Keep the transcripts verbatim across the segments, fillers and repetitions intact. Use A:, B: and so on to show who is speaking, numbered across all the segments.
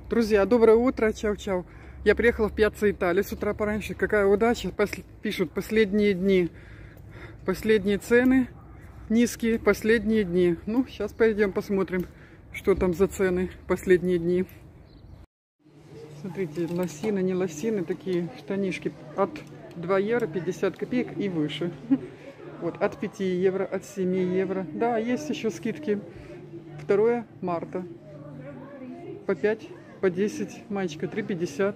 A: Друзья, доброе утро, чау-чау. Я приехала в Пьяцца Италия с утра пораньше. Какая удача, Пос... пишут последние дни. Последние цены низкие, последние дни. Ну, сейчас пойдем посмотрим, что там за цены последние дни. Смотрите, лосины, не лосины, такие штанишки от два евро пятьдесят копеек и выше. Вот, от пяти евро, от семи евро. Да, есть еще скидки. второе марта. По пять, по десять, маечка три пятьдесят.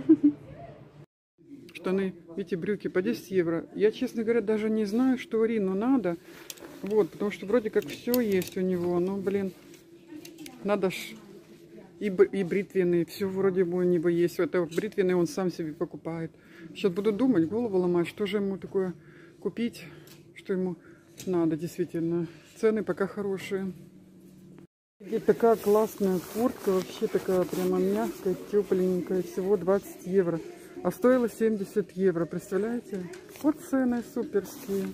A: Штаны, эти брюки по десять евро. Я, честно говоря, даже не знаю, что Рину надо. Вот, потому что вроде как все есть у него. Но, блин, надо ж и, и бритвенные. Все вроде бы у него есть. Это бритвенные он сам себе покупает. Сейчас буду думать, голову ломать, что же ему такое купить, что ему надо действительно. Цены пока хорошие. Здесь такая классная куртка, вообще такая прямо мягкая, тепленькая, всего двадцать евро. А стоила семьдесят евро, представляете? Вот цены суперские.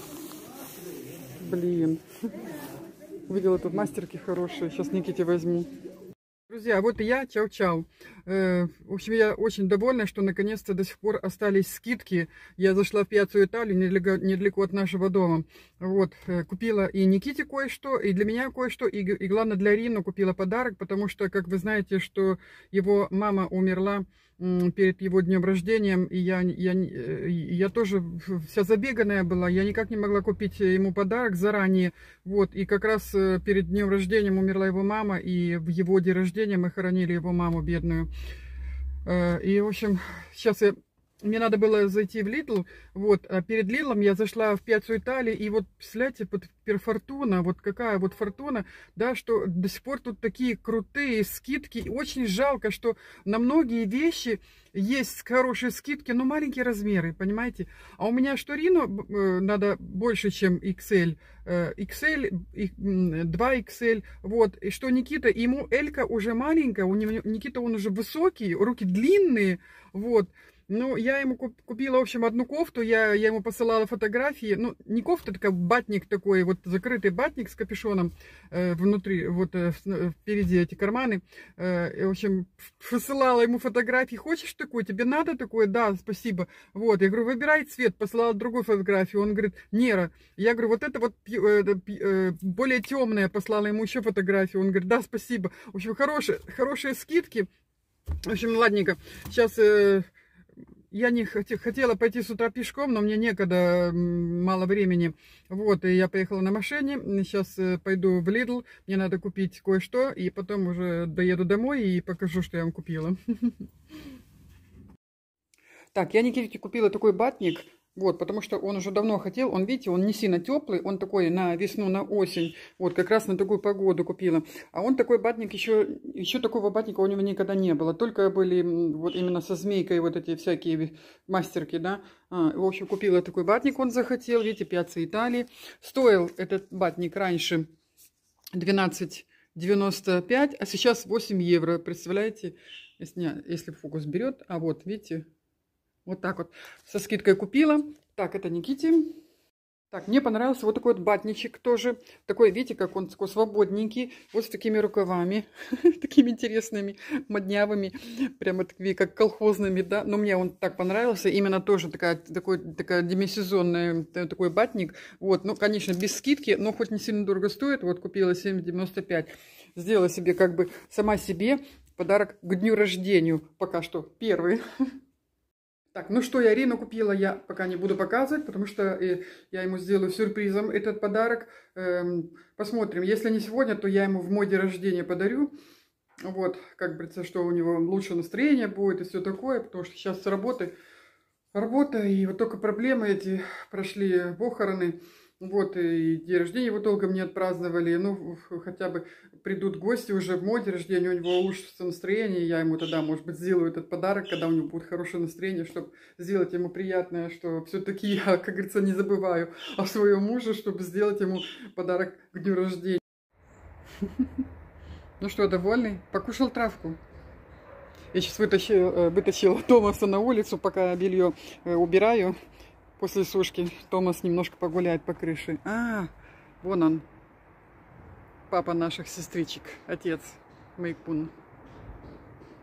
A: Блин. Увидела тут мастерки хорошие, сейчас Никите возьму. Друзья, вот и я, чау-чау. Э, в общем, я очень довольна, что наконец-то до сих пор остались скидки. Я зашла в Пьяццу Италию, недалеко, недалеко от нашего дома. Вот, э, купила и Никите кое-что, и для меня кое-что, и, и главное для Рину купила подарок, потому что, как вы знаете, что его мама умерла перед его днем рождения, и я, я, я тоже вся забеганная была, я никак не могла купить ему подарок заранее, вот, и как раз перед днем рождения умерла его мама, и в его день рождения мы хоронили его маму бедную, и, в общем, сейчас я... Мне надо было зайти в Lidl, вот, а перед Lidl я зашла в Пьяццу Италии, и вот, представляете, вот фортуна, вот какая вот фортуна, да, что до сих пор тут такие крутые скидки, очень жалко, что на многие вещи есть хорошие скидки, но маленькие размеры, понимаете, а у меня что Рину э, надо больше, чем икс эль, э, икс эль, два икс эль, вот, и что Никита, ему Элька уже маленькая, у него, Никита он уже высокий, руки длинные, вот. Ну, я ему купила, в общем, одну кофту, я, я ему посылала фотографии, ну, не кофта, такая батник такой, вот закрытый батник с капюшоном э, внутри, вот э, впереди эти карманы, э, в общем, посылала ему фотографии, хочешь такую, тебе надо такое, да, спасибо, вот, я говорю, выбирай цвет, посылала другую фотографию, он говорит, Нера, я говорю, вот это вот э, э, более темная, послала ему еще фотографию, он говорит, да, спасибо, в общем, хорошие, хорошие скидки, в общем, ладненько, сейчас... Э, Я не хотела пойти с утра пешком, но мне некогда, мало времени. Вот, и я поехала на машине. Сейчас пойду в Lidl. Мне надо купить кое-что. И потом уже доеду домой и покажу, что я вам купила. Так, я Никите купила такой батник. Вот, потому что он уже давно хотел. Он, видите, он не сильно теплый. Он такой на весну, на осень. Вот, как раз на такую погоду купила. А он такой батник, еще, еще такого батника у него никогда не было. Только были вот именно со змейкой вот эти всякие мастерки, да. А, в общем, купила такой батник, он захотел. Видите, Пьяцца Италии. Стоил этот батник раньше двенадцать девяносто пять, а сейчас восемь евро. Представляете, если, если фокус берет. А вот, видите... Вот так вот. Со скидкой купила. Так, это Никите. Так, мне понравился вот такой вот батничек тоже. Такой, видите, как он такой свободненький. Вот с такими рукавами. Такими интересными, моднявыми. Прямо такие, как колхозными, да. Но мне он так понравился. Именно тоже такая, такой, такая демисезонная, такой батник. Вот, ну, конечно, без скидки, но хоть не сильно дорого стоит. Вот, купила семь девяносто пять. Сделала себе, как бы, сама себе подарок к дню рождения. Пока что первый. Так, ну что я Рину купила, я пока не буду показывать, потому что э, я ему сделаю сюрпризом этот подарок. Эм, посмотрим, если не сегодня, то я ему в мой день рождения подарю. Вот, как говорится, что у него лучше настроение будет и все такое, потому что сейчас с работы, работа, и вот только проблемы эти прошли, похороны. Вот, и день рождения его толком не отпраздновали. Ну, хотя бы придут гости уже в мой день рождения, у него улучшится настроение. Я ему тогда, может быть, сделаю этот подарок, когда у него будет хорошее настроение, чтобы сделать ему приятное, что все-таки я, как говорится, не забываю о своем муже, чтобы сделать ему подарок к дню рождения. Ну что, довольный? Покушал травку? Я сейчас вытащила, вытащила Томаса на улицу, пока белье убираю. После сушки Томас немножко погуляет по крыше. А, вон он, папа наших сестричек, отец Мэйкун.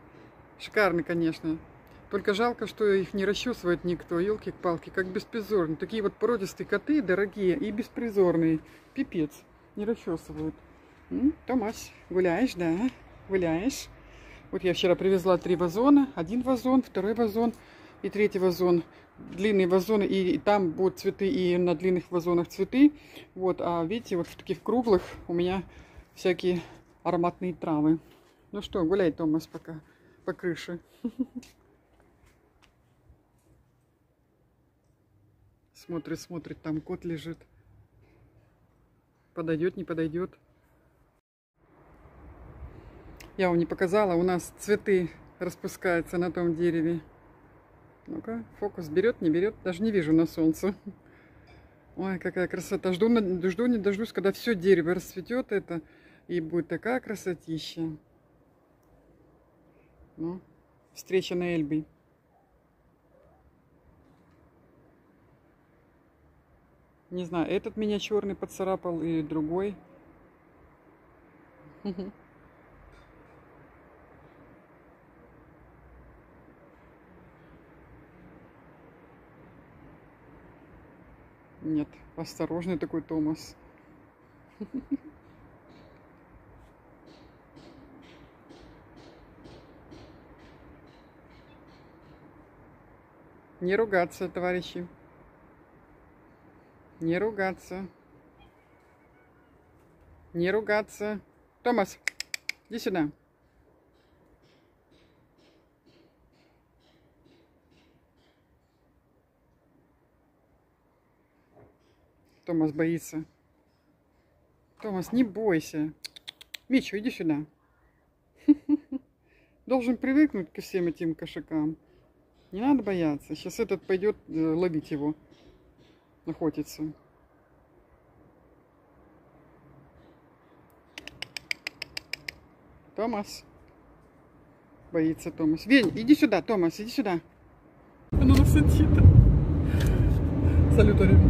A: Шикарный, конечно. Только жалко, что их не расчесывает никто. Елки-палки, как беспризорные. Такие вот породистые коты, дорогие и беспризорные. Пипец. Не расчесывают. М? Томас, гуляешь, да? Гуляешь? Вот я вчера привезла три вазона. Один вазон, второй вазон и третий вазон. Длинные вазоны, и там будут цветы, и на длинных вазонах цветы. Вот, а видите, вот в таких круглых у меня всякие ароматные травы. Ну что, гуляй, Томас, пока по крыше. Смотрит, смотрит, там кот лежит. Подойдет, не подойдет. Я вам не показала, у нас цветы распускаются на том дереве. Ну-ка, фокус берет, не берет, даже не вижу на солнце. Ой, какая красота. Жду, жду не дождусь, когда все дерево расцветет это, и будет такая красотища. Ну, встреча на Эльбе. Не знаю, этот меня черный поцарапал и другой. Нет, осторожный такой Томас. Не ругаться, товарищи. Не ругаться. Не ругаться. Томас, иди сюда. Томас боится. Томас, не бойся. Мичу, иди сюда. Должен привыкнуть ко всем этим кошакам. Не надо бояться. Сейчас этот пойдет ловить его. Охотиться. Томас. Боится Томас. Вень, иди сюда, Томас, иди сюда. Ну, сантита. Салютари.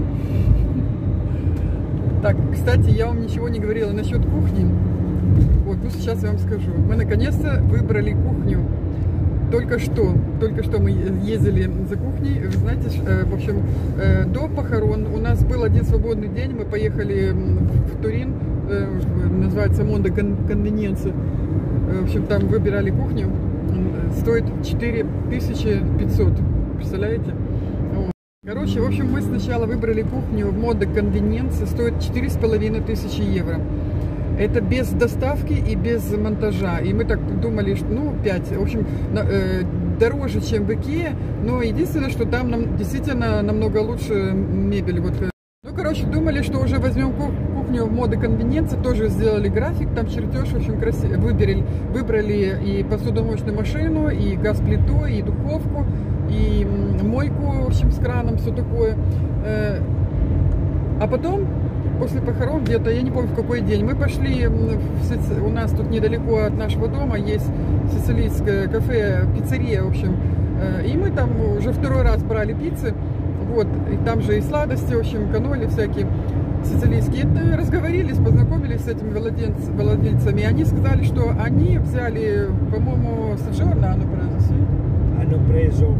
A: Так, кстати, я вам ничего не говорила насчет кухни. Вот, ну сейчас я вам скажу. Мы наконец-то выбрали кухню. Только что, только что мы ездили за кухней. Вы знаете, в общем, до похорон у нас был один свободный день. Мы поехали в Турин, называется Мондо Конвененция. В общем, там выбирали кухню. Стоит четыре тысячи пятьсот. Представляете? Короче, в общем, мы сначала выбрали кухню в Мондо Конвененция. Стоит четыре с половиной тысячи евро. Это без доставки и без монтажа. И мы так думали, что, ну, пять. В общем, на, э, дороже, чем в Икее. Но единственное, что там нам действительно намного лучше мебель. Вот. Ну, короче, думали, что уже возьмем кухню в Мондо Конвененция. Тоже сделали график, там чертеж очень красивый. Выбрали, выбрали и посудомоечную машину, и газ-плиту, и духовку, и мойку, в общем, с краном, все такое. Э, а потом... После похорон где-то, я не помню в какой день, мы пошли, в Сици... у нас тут недалеко от нашего дома есть сицилийское кафе, пиццерия, в общем, и мы там уже второй раз брали пиццы, вот, и там же и сладости, в общем, каноли всякие сицилийские. И разговорились, познакомились с этими владельц... владельцами, и они сказали, что они взяли, по-моему, Саджорно, оно произошло.
B: Hanno preso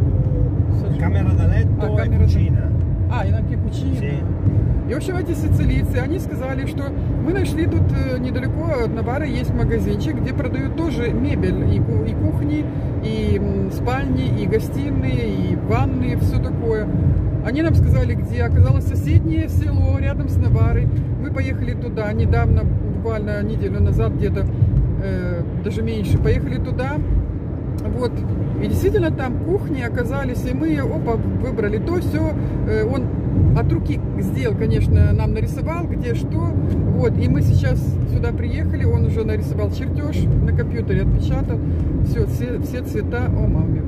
B: uh, camera da letto
A: а,
B: e cucina.
A: А, и anche cucina. Sì. И, в общем, эти сицилийцы, они сказали, что мы нашли тут недалеко от Навары есть магазинчик, где продают тоже мебель, и, и кухни, и спальни, и гостиные, и ванны, все такое. Они нам сказали, где оказалось соседнее село рядом с Наварой. Мы поехали туда недавно, буквально неделю назад, где-то, э, даже меньше, поехали туда. Вот, и действительно там кухни оказались, и мы, опа, выбрали то, все, э, он от руки сделал, конечно, нам нарисовал, где что, вот, и мы сейчас сюда приехали, он уже нарисовал чертеж, на компьютере отпечатал, все, все, все цвета, о, маме,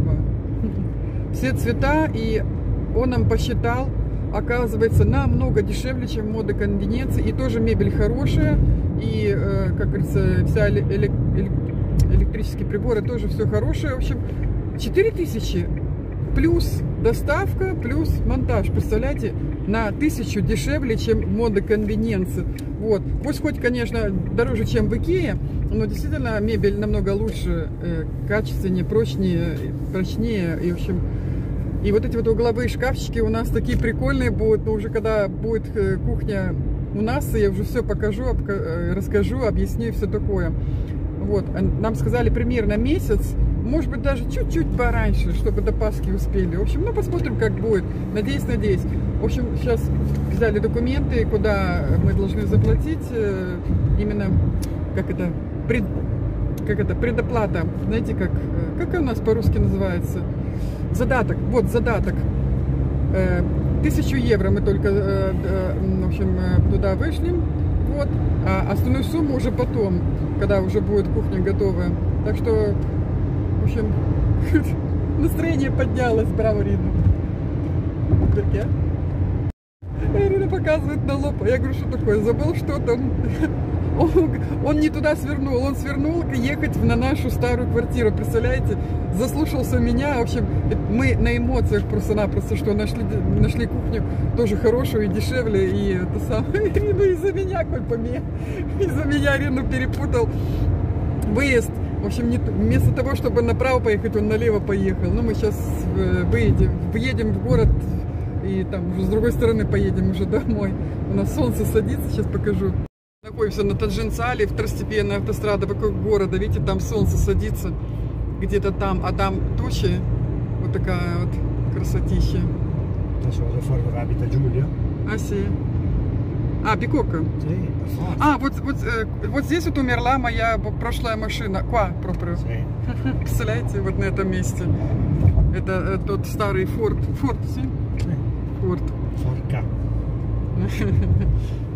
A: все цвета, и он нам посчитал, оказывается, намного дешевле, чем в Мондо Конвененции, и тоже мебель хорошая, и, э, как говорится, вся элек электрические приборы тоже все хорошее, в общем, четыре тысячи плюс доставка плюс монтаж. Представляете, на тысячу дешевле, чем мода конвениенции. Вот. Пусть хоть, конечно, дороже, чем в Икее, но действительно мебель намного лучше, э, качественнее, прочнее, прочнее. И, в общем, и вот эти вот угловые шкафчики у нас такие прикольные будут. Но уже когда будет э, кухня у нас, я уже все покажу, обка- расскажу, объясню и все такое. Вот. Нам сказали примерно месяц. Может быть, даже чуть-чуть пораньше, чтобы до Пасхи успели. В общем, ну, посмотрим, как будет. Надеюсь, надеюсь. В общем, сейчас взяли документы, куда мы должны заплатить. Именно, как это, пред, как это, предоплата. Знаете, как, как у нас по-русски называется? Задаток. Вот, задаток. Тысячу евро мы только, в общем, туда вышли. Вот. А остальную сумму уже потом, когда уже будет кухня готова. Так что... В общем, настроение поднялось, браво, Рина. Ирина показывает на лоб. Я говорю, что такое? Забыл что-то? Он, он не туда свернул. Он свернул ехать на нашу старую квартиру. Представляете? Заслушался меня. В общем, мы на эмоциях просто-напросто, что нашли, нашли кухню тоже хорошую и дешевле. И это самое. Ну, из-за меня, коль поме. Из-за меня Рину перепутал выезд. В общем, не, вместо того, чтобы направо поехать, он налево поехал. Ну, мы сейчас выедем, въедем в город и там уже с другой стороны поедем уже домой. У нас солнце садится, сейчас покажу. Находимся на Таджинцале, второстепенная автострада вокруг города. Видите, там солнце садится где-то там, а там тучи. Вот такая вот красотища. Аси. А, Бикока. А, вот, вот, вот здесь вот умерла моя прошлая машина. Ква, пропрю. Представляете, вот на этом месте. Это тот старый Форд. Форд, си? Форд.